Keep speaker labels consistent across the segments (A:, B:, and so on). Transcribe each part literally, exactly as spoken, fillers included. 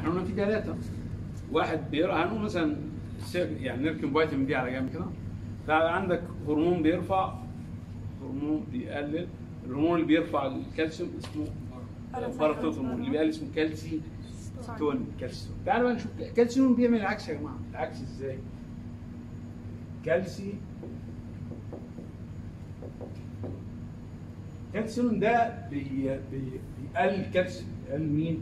A: احنا قلنا في ثلاثه. واحد بيرفع، هنقول مثلا يعني نركب فيتامين دي على جنب كده. فعندك هرمون بيرفع، هرمون بيقلل. الهرمون اللي بيرفع الكالسيوم اسمه باراثيرومون، اللي بيقلل اسمه كالسي تون كالسيوم. تعالوا بقى نشوف كالسيوم بيعمل العكس يا جماعه. العكس ازاي؟ كالسي كالسيوم ده بي بي بيقلل الكالسيوم. بيقلل مين؟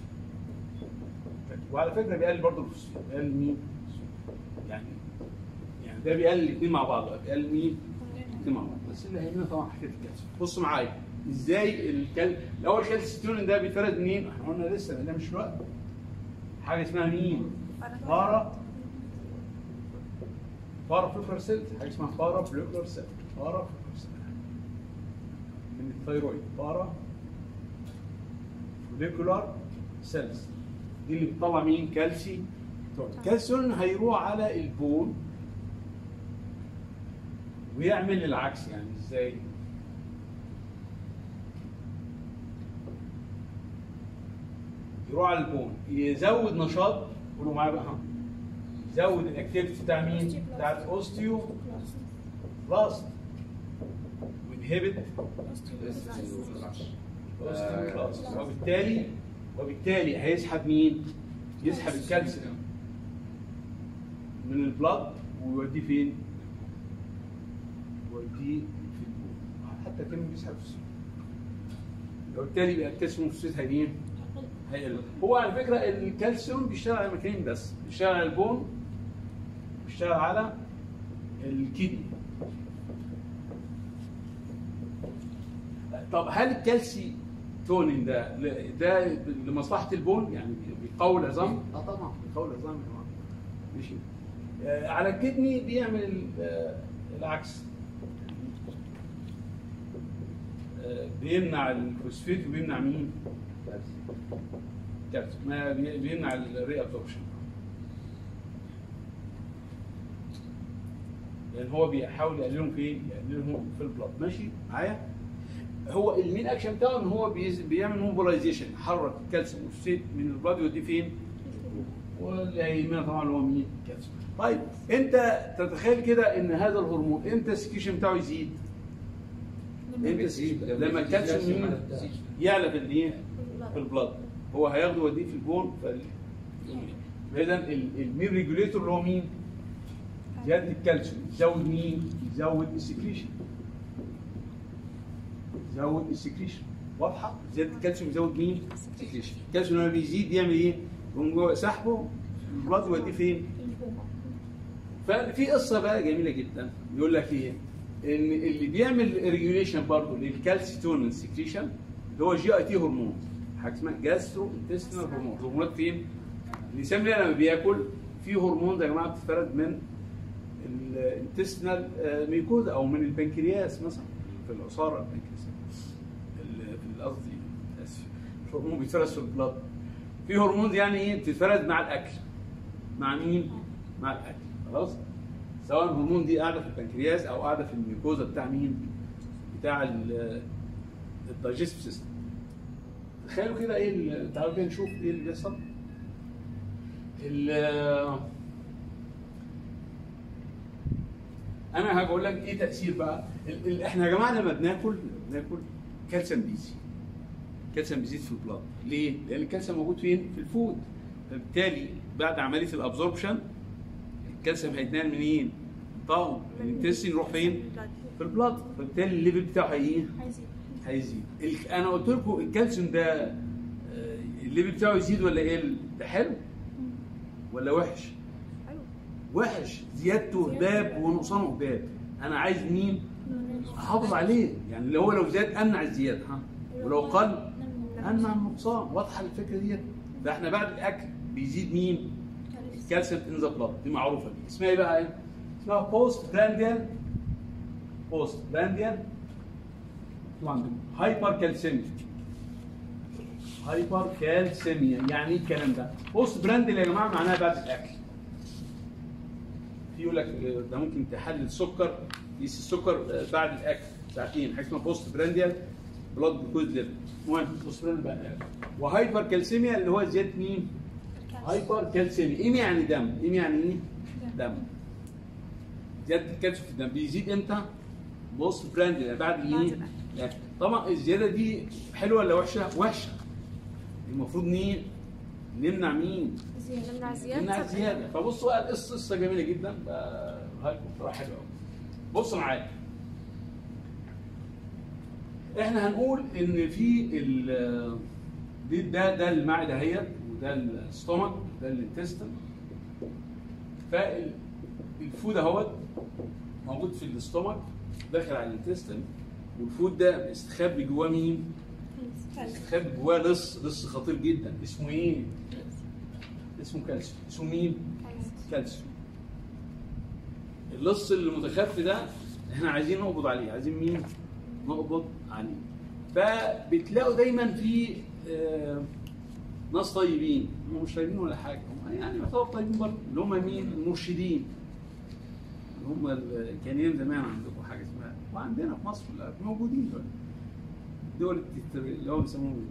A: وعلى فكره بيقلل برضه الفوسفات. بيقلل مين؟ يعني يعني ده بيقلل الاثنين مع بعض. بيقلل مين؟ الاثنين مع بعض. بس اللي هيهمنا طبعا حكايه الكالسيوم. بص معايا ازاي الكال الاول كالسيتونين ده بيتفرد منين؟ احنا قلنا لسه ده مش الوقت. حاجه اسمها مين؟ بارا بارا فلوكلر سيل. حاجه اسمها بارا فلوكلر سيل. بارا فلوكلر سيل من الثيرويد. بارا فوليكولار سيلز دي اللي بتطلع مين؟ كالسي تون. كالسيون هيروح على البون ويعمل العكس. يعني ازاي؟ يروح على البون يزود نشاط. قولوا معايا بقى، يزود الاكتيفيتي بتاع مين؟ بتاع الاوستيو بلاست وينهبت اوستيوكلاست. وبالتالي وبالتالي هيسحب مين؟ يسحب الكالسيوم من البلاد ويوديه فين؟ يوديه في البون. حتى كلمه بيسحب في السوق. وبالتالي يبقى الكالسيوم في السوق هيقل. هيقل. هو على فكره الكالسيوم بيشتغل على مكانين بس، بيشتغل على البون، بيشتغل على الكدني. طب هل الكالسي تونين ده ده لمصلحه البون؟ يعني بيقوي العظام؟ اه طبعا بيقوي العظام يا جماعه. ماشي. آه على الكدني بيعمل آه العكس. آه بيمنع الفوسفات وبيمنع مين؟ كالسيوم. ما بيمنع الري ابسوربشن. لان هو بيحاول يقللهم فين؟ يقللهم في البلاد. ماشي معايا؟ هو المين اكشن بتاعه ان هو بيعمل موبلايزيشن، يحرك الكالسيوم والفوسفات من البلاد يوديه فين؟ واللي هيهمنا طبعا اللي هو مين؟ الكالسيوم. طيب انت تتخيل كده ان هذا الهرمون امتى السكريشن بتاعه يزيد؟ امتى يزيد؟ لما الكالسيوم يعلى في الايه؟ في البلاد. هو هياخده يوديه في البون. فاذا المين ريجوليتور اللي هو مين؟ زياده الكالسيوم يزود مين؟ يزود السكريشن. يزود السكريشن. واضحه؟ زياده الكالسيوم يزود مين؟ السكريشن. الكالسيوم لما بيزيد يعمل ايه؟ يقوم جوه سحبه البلاد يوديه فين؟ ففي قصه بقى جميله جدا بيقول لك ايه؟ ان اللي بيعمل ريجوليشن برضه للكالسيتونين سكريشن اللي هو جي اي تي هرمون. حاجه اسمها جاسترو انتستينال هرمون. هرمونات فين؟ الانسان لما بياكل في هرمون ده يا جماعه بتتفرد من الانتستينال ميكوزا او من البنكرياس مثلا في العصاره البنكرياس. في قصدي اسف هرمون بيتفرز في البلاد. في هرمون يعني ايه؟ بتتفرد مع الاكل. مع مين؟ مع الاكل. خلاص؟ سواء الهرمون دي قاعده في البنكرياس او قاعده في الميكوزا بتاع مين؟ بتاع الدايجستيف سيستم. تخيلوا كده ايه؟ تعالوا كده نشوف ايه اللي بيحصل. انا هقول لك ايه تاثير بقى. ال ال احنا يا جماعه لما بناكل بناكل كالسيوم بيزيد. الكالسيوم بيزيد في البلاد. ليه؟ لان الكالسيوم موجود فين؟ في الفود. فبالتالي بعد عمليه الابزوربشن الكالسيوم هيتنقل منين؟ طاقم من الانتستين يروح فين؟ في البلاد. فبالتالي الليفل بتاعه ايه؟ هيزيد. هيزيد. انا قلت لكم الكالسيوم ده الليفل بتاعه يزيد ولا يقل؟ ده حلو ولا وحش؟ وحش. زيادته هباب ونقصانه هباب. انا عايز مين؟ احافظ عليه. يعني اللي هو لو زاد امنع الزياده، ها، ولو قل امنع النقصان. واضحه الفكره ديت؟ فاحنا بعد الاكل بيزيد مين؟ الكالسيوم ان ذا بلاد. دي معروفه. دي اسمها ايه بقى؟ ايه؟ اسمها بوست برانديال بوست برانديال هايبر كالسيميا. هايبر كالسيميا يعني ايه الكلام ده؟ بوست برانديال يا جماعه معناها بعد الاكل. في يقول لك ده ممكن تحلل سكر، يقيس السكر بعد الاكل ساعتين. حاجه اسمها بوست برانديال بلاد جلوكوز ليفل. المهم بوست برانديال بعد الاكل. وهايبر كالسيميا اللي هو زياده مين؟ هايبر كالسيميا. ايه يعني دم؟ ايه يعني ايه؟ دم. زياده الكالسيوم في الدم بيزيد امتى؟ بوست براند بعد ايه؟ يعني طبعا الزياده دي حلوه ولا وحشه؟ وحشه. المفروض مين؟ نمنع مين؟
B: نمنع الزياده.
A: نمنع الزياده. فبصوا بقى القصه قصه جميله جدا، هاي بصراحه حلوه قوي. بصوا معايا. احنا هنقول ان في ال ده ده المعده اهيت، وده الستومك، وده الانتستين. فالفود اهوت موجود في الاستومك داخل على الانتستين، والفود ده مستخبي جواه مين؟ مستخبي جواه لص، لص خطير جدا اسمه ايه؟ اسمه كالسيوم. اسمه مين؟ كالسيوم. اللص المتخفي ده احنا عايزين نقبض عليه. عايزين مين؟ نقبض عليه. فبتلاقوا دايما في آه ناس طيبين، هم مش طيبين ولا حاجه، هم يعني يعتبروا طيبين برضه، اللي هم مين؟ المرشدين. اللي هم كان ايام زمان عندكم حاجه اسمها، وعندنا في مصر موجودين دول. دول اللي هو بيسموهم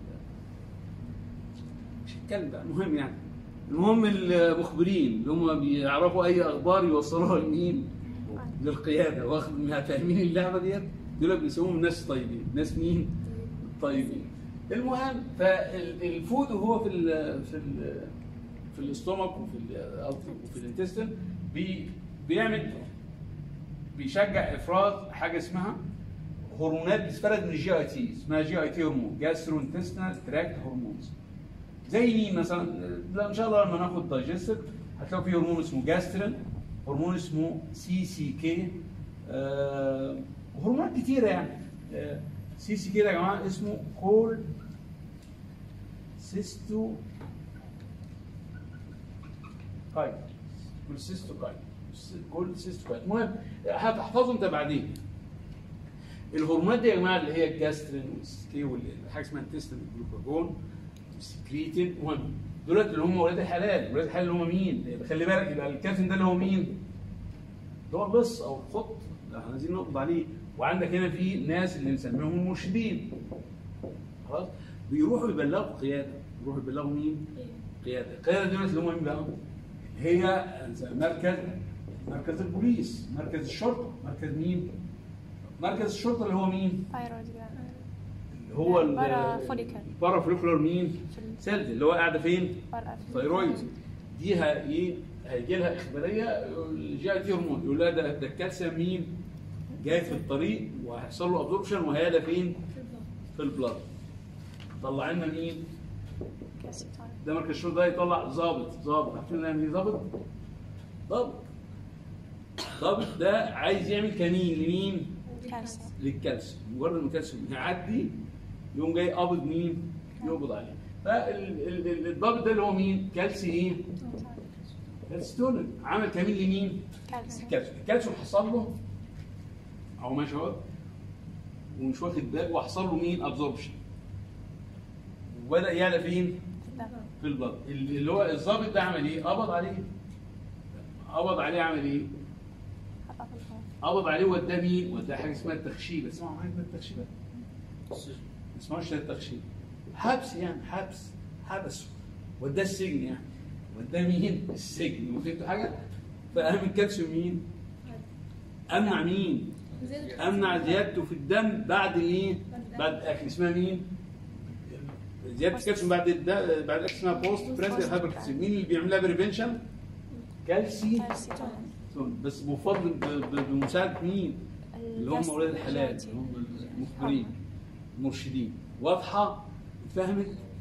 A: مش هتكلم بقى، المهم يعني المهم المخبرين اللي هم بيعرفوا اي اخبار يوصلوها لمين؟ للقياده، واخد فاهمين اللعبه ديت. دول بيسموهم ناس طيبين. ناس مين؟ طيبين. المهم فالفود وهو في ال في ال في الاستومك وفي ال وفي الانتستين بي بيعمل بيشجع افراز حاجه اسمها هرمونات بتستفرد من الجي اي تي، اسمها جي اي تي هرمون، جاسترو انتستينال تراكت هرمونز. زي مين مثلا؟ لا ان شاء الله لما ناخد دايجستيف هتلاقوا في هرمون اسمه جاسترين، هرمون اسمه سي سي كي، آه وهرمونات كتيره يعني. آه سي سي كي ده يا جماعه اسمه كول سيستو كايت، كول سيستو كايت، كول سيستو كايت. المهم هتحفظوا انت بعدين. الهرمونات دي يا جماعه اللي هي الجاسترين والسكي والحاجه اسمها انتستين جلوكاجون سكريتين. المهم دولت اللي هم ولاد الحلال. ولاد الحلال اللي هم مين؟ خلي بالك يبقى الكافين ده اللي هو مين؟ اللي هو اللص او الخط اللي احنا عايزين نقبض عليه. وعندك هنا في ناس اللي نسميهم المرشدين. خلاص؟ بيروحوا يبلغوا قياده، بيروحوا يبلغوا مين؟ قياده. القياده دولت اللي هم مين بقى؟ هي مركز مركز البوليس، مركز الشرطه، مركز مين؟ مركز الشرطه اللي هو مين؟ اللي هو البارافوليكولار مين؟ سيلز اللي هو قاعده فين؟ الثيرويد. دي ايه؟ هيجي لها اخباريه الجي اي تي هرمون يقول لها ده ده الكالسيوم مين؟ جاي في الطريق وهيحصل له ابزوربشن وهياله فين؟ في البلاد. طلع لنا مين؟ ده مركز الشرطه ده يطلع ظابط، ظابط عارفين يعني ايه ظابط؟ ضابط. ضابط ده عايز يعمل كمين لمين؟
B: كالسيوم.
A: للكالسيوم. مجرد ما الكالسيوم يعدي يقوم جاي قابض مين؟ يقبض عليه. فالضابط ده اللي هو مين؟ كالسي ايه؟ كالسيتونين. عمل كمين لمين؟
B: كالسيوم.
A: الكالسيوم. الكالسيوم حصل له اهو ماشي اهو ومش واخد باله وحصل له مين؟ ابزوربشن. وبدا يعلى فين؟ في البلد. اللي هو الضابط ده عمل ايه؟ قبض عليه. قبض عليه عمل ايه؟ قبض عليه وداه مين؟ وداه حاجه اسمها التخشيبه. اسمعوا حاجه اسمها التخشيبه؟ ما اسمعوش التخشيبه. حبس يعني، حبس، حبسه. وداه السجن يعني. وداه مين؟ السجن. فهمتوا حاجه؟ فاهم الكالسيوم مين؟ امنع مين؟ امنع زيادته في الدم بعد ايه؟ بعد الاكل. اسمها مين؟ زياده الكالسيوم بعد الد... بعد الاكل اسمها بوست بريزنت هايبركالسيوم. مين اللي بيعملها بريفنشن؟ كالسي بس بفضل بمساعده مين؟ اللي هم اولاد الحلال، اللي هم المخبرين المرشدين. واضحه؟ اتفهمت؟